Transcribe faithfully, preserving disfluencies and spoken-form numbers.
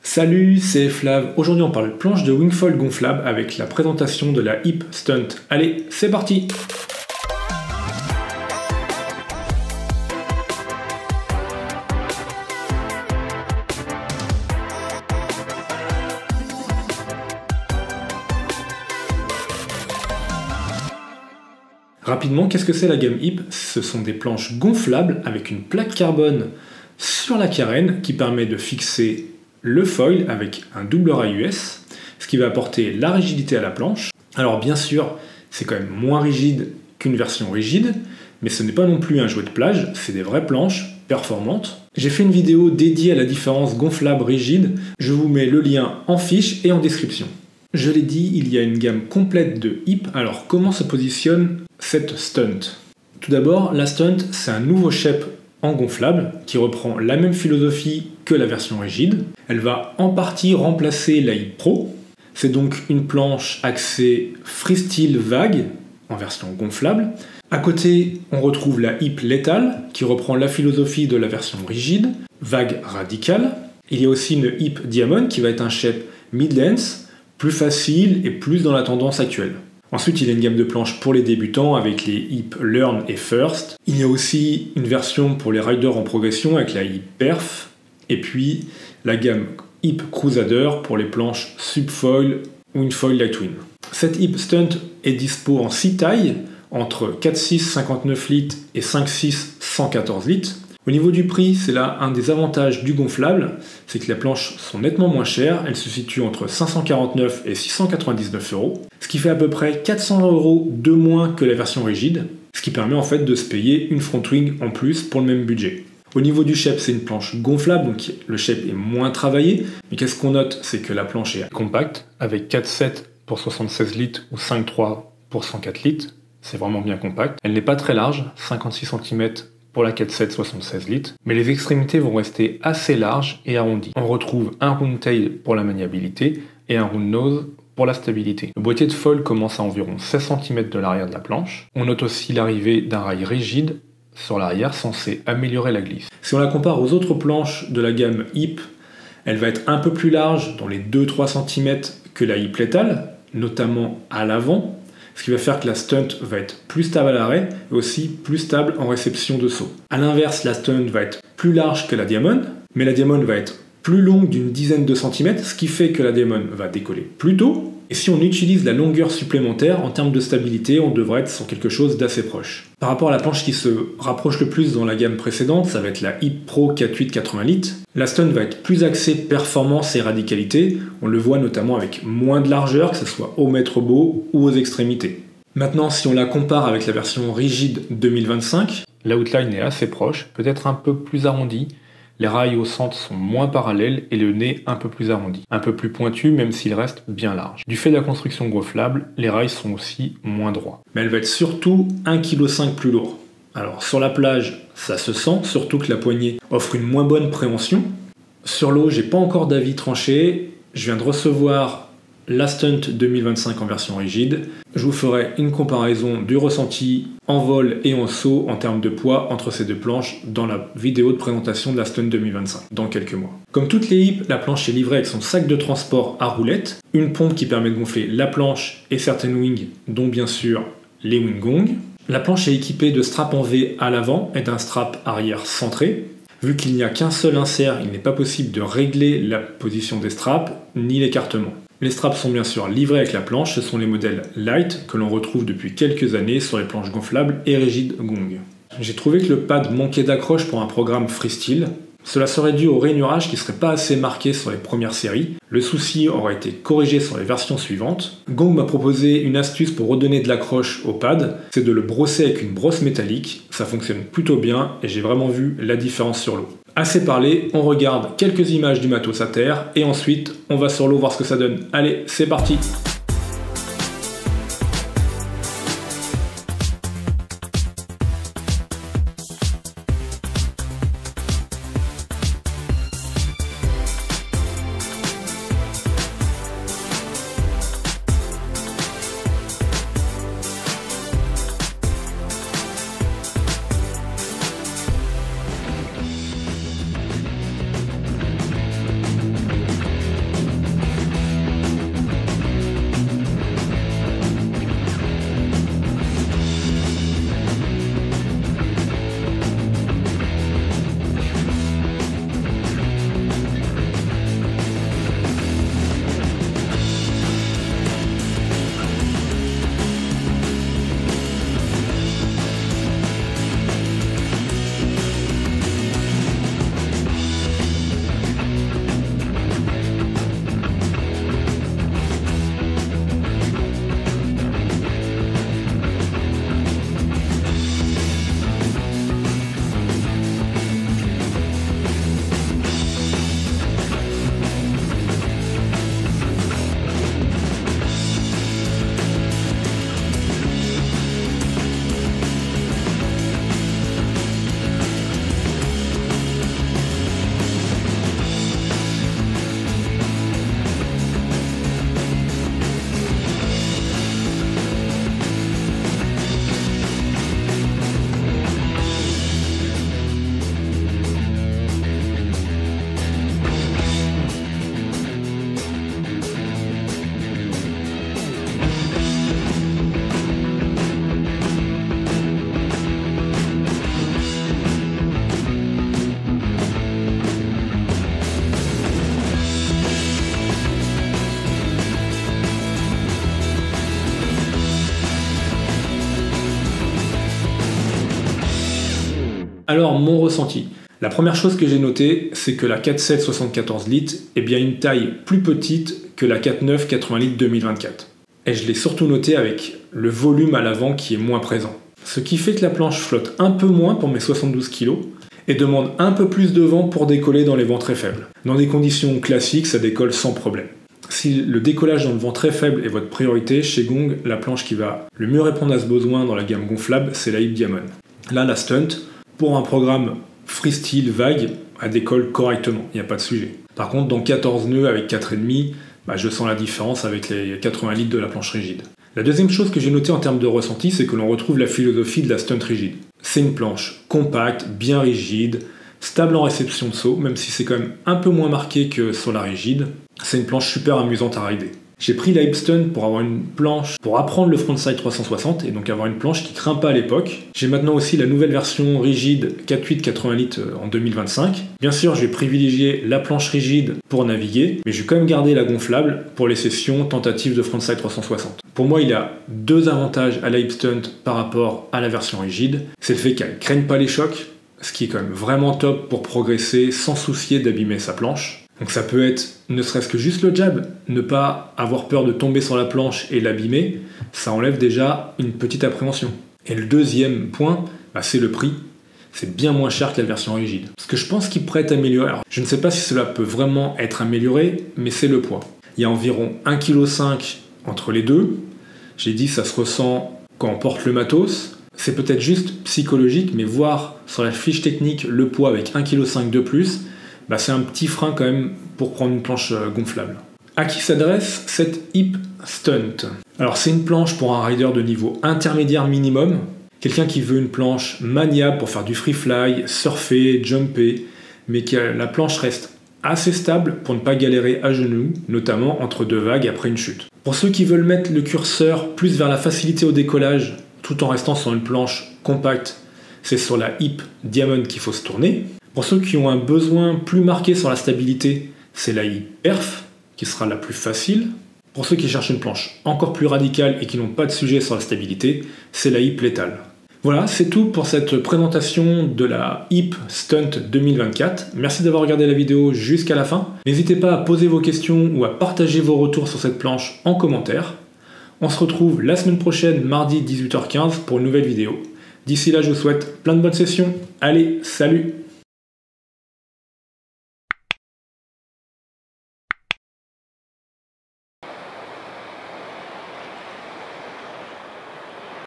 Salut, c'est Flav. Aujourd'hui on parle planche de wingfoil gonflable avec la présentation de la Hip Stunt. Allez, c'est parti! Rapidement, qu'est-ce que c'est la gamme Hip? Ce sont des planches gonflables avec une plaque carbone sur la carène qui permet de fixer le foil avec un double rail U S, ce qui va apporter la rigidité à la planche. Alors bien sûr, c'est quand même moins rigide qu'une version rigide, mais ce n'est pas non plus un jouet de plage, c'est des vraies planches performantes. J'ai fait une vidéo dédiée à la différence gonflable-rigide, je vous mets le lien en fiche et en description. Je l'ai dit, il y a une gamme complète de Hip. Alors comment se positionne cette Stunt? Tout d'abord, la Stunt, c'est un nouveau shape en gonflable qui reprend la même philosophie que la version rigide. Elle va en partie remplacer la Hip Pro. C'est donc une planche axée freestyle vague en version gonflable. À côté, on retrouve la Hip Lethal qui reprend la philosophie de la version rigide, vague radicale. Il y a aussi une Hip Diamond qui va être un shape mid-length, plus facile et plus dans la tendance actuelle. Ensuite, il y a une gamme de planches pour les débutants avec les Hip Learn et First. Il y a aussi une version pour les riders en progression avec la Hip Perf. Et puis la gamme Hip Crusader pour les planches Subfoil ou une Foil Lightwing. Cette Hip Stunt est dispo en six tailles, entre quatre six cinquante-neuf litres et cinq six cent quatorze litres. Au niveau du prix, c'est là un des avantages du gonflable, c'est que les planches sont nettement moins chères, elles se situent entre cinq cent quarante-neuf et six cent quatre-vingt-dix-neuf euros, ce qui fait à peu près quatre cents euros de moins que la version rigide, ce qui permet en fait de se payer une front wing en plus pour le même budget. Au niveau du shape, c'est une planche gonflable, donc le shape est moins travaillé, mais qu'est-ce qu'on note, c'est que la planche est compacte, avec quatre sept pour soixante-seize litres ou cinq trois pour cent quatre litres, c'est vraiment bien compact. Elle n'est pas très large, cinquante-six centimètres pour la quatre sept soixante-seize litres, mais les extrémités vont rester assez larges et arrondies. On retrouve un round tail pour la maniabilité et un round nose pour la stabilité. Le boîtier de foil commence à environ seize centimètres de l'arrière de la planche. On note aussi l'arrivée d'un rail rigide sur l'arrière censé améliorer la glisse. Si on la compare aux autres planches de la gamme Hip, elle va être un peu plus large dans les deux à trois centimètres que la Hip Lethal, notamment à l'avant, ce qui va faire que la Stunt va être plus stable à l'arrêt et aussi plus stable en réception de saut. A l'inverse, la Stunt va être plus large que la Diamond, mais la Diamond va être plus longue d'une dizaine de centimètres, ce qui fait que la Diamond va décoller plus tôt. Et si on utilise la longueur supplémentaire, en termes de stabilité, on devrait être sur quelque chose d'assez proche. Par rapport à la planche qui se rapproche le plus dans la gamme précédente, ça va être la Hip Pro quarante-huit quatre-vingts litres. La Stunt va être plus axée performance et radicalité. On le voit notamment avec moins de largeur, que ce soit au mètre beau ou aux extrémités. Maintenant, si on la compare avec la version rigide deux mille vingt-cinq, l'outline est assez proche, peut-être un peu plus arrondi. Les rails au centre sont moins parallèles et le nez un peu plus arrondi. Un peu plus pointu même s'il reste bien large. Du fait de la construction gonflable, les rails sont aussi moins droits. Mais elle va être surtout un virgule cinq kilos plus lourd. Alors sur la plage, ça se sent, surtout que la poignée offre une moins bonne préhension. Sur l'eau, j'ai pas encore d'avis tranché. Je viens de recevoir la Stunt deux mille vingt-cinq en version rigide. Je vous ferai une comparaison du ressenti en vol et en saut en termes de poids entre ces deux planches dans la vidéo de présentation de la Stunt deux mille vingt-cinq, dans quelques mois. Comme toutes les Hip, la planche est livrée avec son sac de transport à roulettes, une pompe qui permet de gonfler la planche et certaines wings, dont bien sûr les wing gongs. La planche est équipée de straps en V à l'avant et d'un strap arrière centré. Vu qu'il n'y a qu'un seul insert, il n'est pas possible de régler la position des straps ni l'écartement. Les straps sont bien sûr livrés avec la planche, ce sont les modèles Light que l'on retrouve depuis quelques années sur les planches gonflables et rigides Gong. J'ai trouvé que le pad manquait d'accroche pour un programme freestyle. Cela serait dû au rainurage qui ne serait pas assez marqué sur les premières séries. Le souci aurait été corrigé sur les versions suivantes. Gong m'a proposé une astuce pour redonner de l'accroche au pad, c'est de le brosser avec une brosse métallique. Ça fonctionne plutôt bien et j'ai vraiment vu la différence sur l'eau. Assez parlé, on regarde quelques images du matos à terre et ensuite on va sur l'eau voir ce que ça donne. Allez, c'est parti! Alors, mon ressenti. La première chose que j'ai notée, c'est que la quatre sept soixante-quatorze litres est bien une taille plus petite que la quatre neuf quatre-vingts litres deux mille vingt-quatre. Et je l'ai surtout noté avec le volume à l'avant qui est moins présent. Ce qui fait que la planche flotte un peu moins pour mes soixante-douze kilos et demande un peu plus de vent pour décoller dans les vents très faibles. Dans des conditions classiques, ça décolle sans problème. Si le décollage dans le vent très faible est votre priorité, chez Gong, la planche qui va le mieux répondre à ce besoin dans la gamme gonflable, c'est la Hip Diamond. Là, la Stunt, pour un programme freestyle vague, elle décolle correctement, il n'y a pas de sujet. Par contre, dans quatorze nœuds avec quatre virgule cinq, bah, je sens la différence avec les quatre-vingts litres de la planche rigide. La deuxième chose que j'ai notée en termes de ressenti, c'est que l'on retrouve la philosophie de la Stunt rigide. C'est une planche compacte, bien rigide, stable en réception de saut, même si c'est quand même un peu moins marqué que sur la rigide. C'est une planche super amusante à rider. J'ai pris la Hip Stunt pour avoir une planche, pour apprendre le frontside trois cent soixante et donc avoir une planche qui craint pas à l'époque. J'ai maintenant aussi la nouvelle version rigide quatre huit quatre-vingts litres en deux mille vingt-cinq. Bien sûr, je vais privilégier la planche rigide pour naviguer, mais je vais quand même garder la gonflable pour les sessions tentatives de frontside trois cent soixante. Pour moi, il y a deux avantages à la Hip Stunt par rapport à la version rigide. C'est le fait qu'elle ne craigne pas les chocs, ce qui est quand même vraiment top pour progresser sans soucier d'abîmer sa planche. Donc ça peut être ne serait-ce que juste le jab, ne pas avoir peur de tomber sur la planche et l'abîmer, ça enlève déjà une petite appréhension. Et le deuxième point, bah c'est le prix. C'est bien moins cher que la version rigide. Ce que je pense qu'il pourrait être amélioré, alors, je ne sais pas si cela peut vraiment être amélioré, mais c'est le poids. Il y a environ un virgule cinq kilos entre les deux. J'ai dit ça se ressent quand on porte le matos. C'est peut-être juste psychologique, mais voir sur la fiche technique le poids avec un virgule cinq kilos de plus, bah c'est un petit frein quand même pour prendre une planche gonflable. À qui s'adresse cette Hip Stunt? Alors c'est une planche pour un rider de niveau intermédiaire minimum, quelqu'un qui veut une planche maniable pour faire du free fly, surfer, jumper, mais que la planche reste assez stable pour ne pas galérer à genoux, notamment entre deux vagues après une chute. Pour ceux qui veulent mettre le curseur plus vers la facilité au décollage, tout en restant sur une planche compacte, c'est sur la Hip Diamond qu'il faut se tourner. Pour ceux qui ont un besoin plus marqué sur la stabilité, c'est la Hip Perf qui sera la plus facile. Pour ceux qui cherchent une planche encore plus radicale et qui n'ont pas de sujet sur la stabilité, c'est la Hip Lethal. Voilà, c'est tout pour cette présentation de la Hip Stunt deux mille vingt-quatre. Merci d'avoir regardé la vidéo jusqu'à la fin. N'hésitez pas à poser vos questions ou à partager vos retours sur cette planche en commentaire. On se retrouve la semaine prochaine, mardi dix-huit heures quinze, pour une nouvelle vidéo. D'ici là, je vous souhaite plein de bonnes sessions. Allez, salut!